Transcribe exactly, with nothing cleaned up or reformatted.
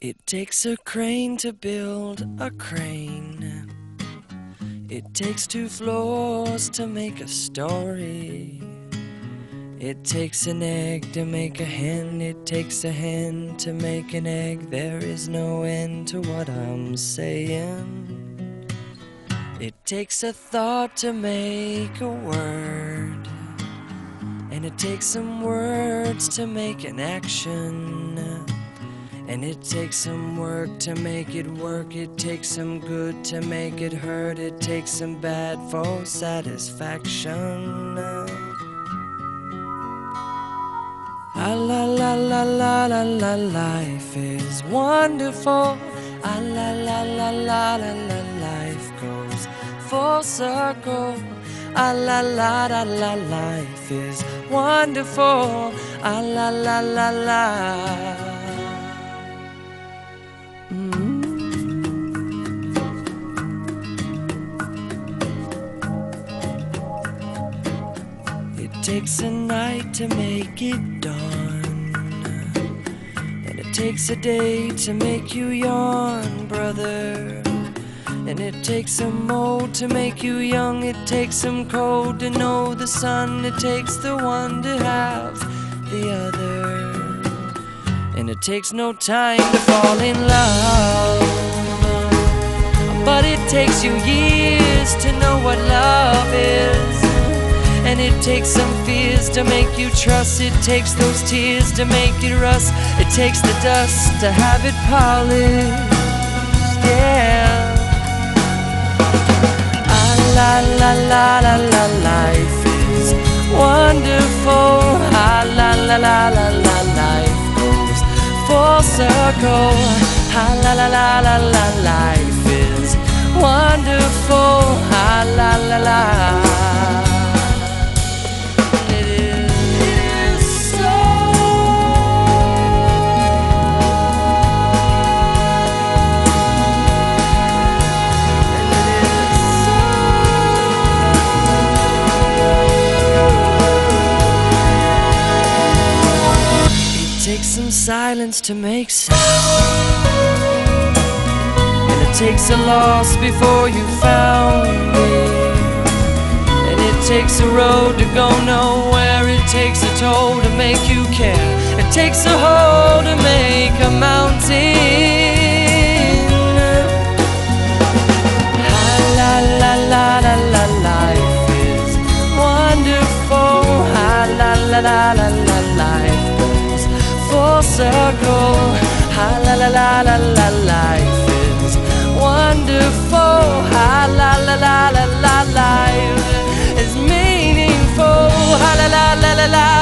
It takes a crane to build a crane. It takes two floors to make a story. It takes an egg to make a hen. It takes a hen to make an egg. There is no end to what I'm saying. It takes a thought to make a word, and it takes some words to make an action. And it takes some work to make it work. It takes some good to make it hurt. It takes some bad for satisfaction. Ah la la la la la la, life is wonderful. Ah la la la la la la, life goes full circle. Ah la la la la, life is wonderful. Ah la la la la. It takes a night to make it dawn, and it takes a day to make you yawn, brother. And it takes some old to make you young. It takes some cold to know the sun. It takes the one to have the other. And it takes no time to fall in love, but it takes you years to know what love is. And it takes some fears to make you trust. It takes those tears to make it rust. It takes the dust to have it polished, yeah. Ah la la la la la, life is wonderful. Ah la la la la la, life goes full circle. Ah la la la la la, life is wonderful. Ah la la la. It takes some silence to make sound, and it takes a loss before you found me. And it takes a road to go nowhere. It takes a toll to make you care. It takes a hole to make a mountain. Ah, la la la la la, life is wonderful. Ah, la la la la la, life goes full circle. Ah la la la la la, life is wonderful. Ah la la la la la, life is meaningful. Ah la la la la la.